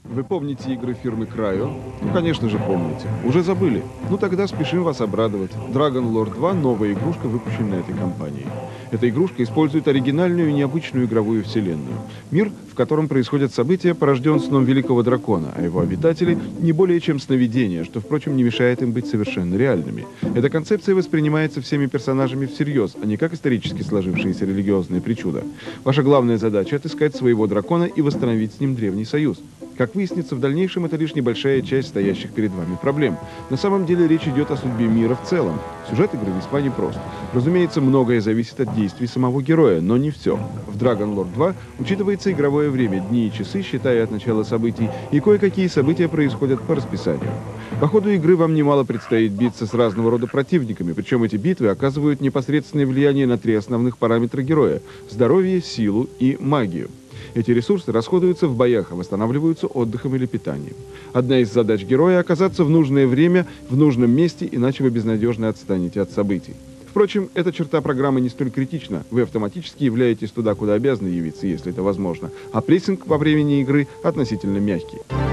Вы помните игры фирмы Cryo? Ну, конечно же, помните. Уже забыли? Ну, тогда спешим вас обрадовать. Dragon Lord 2 – новая игрушка, выпущенная этой компанией. Эта игрушка использует оригинальную и необычную игровую вселенную. Мир, в котором происходят события, порожден сном великого дракона, а его обитатели не более чем сновидения, что, впрочем, не мешает им быть совершенно реальными. Эта концепция воспринимается всеми персонажами всерьез, а не как исторически сложившаяся религиозная причуда. Ваша главная задача – отыскать своего дракона и восстановить с ним древний союз. Как выяснится в дальнейшем, это лишь небольшая часть стоящих перед вами проблем. На самом деле речь идет о судьбе мира в целом. Сюжет игры весьма непрост. Разумеется, многое зависит от действий самого героя, но не все. В Dragon Lord 2 учитывается игровое время, дни и часы, считая от начала событий, и кое-какие события происходят по расписанию. По ходу игры вам немало предстоит биться с разного рода противниками, причем эти битвы оказывают непосредственное влияние на три основных параметра героя – здоровье, силу и магию. Эти ресурсы расходуются в боях, а восстанавливаются отдыхом или питанием. Одна из задач героя – оказаться в нужное время, в нужном месте, иначе вы безнадежно отстанете от событий. Впрочем, эта черта программы не столь критична. Вы автоматически являетесь туда, куда обязаны явиться, если это возможно. А прессинг во времени игры относительно мягкий.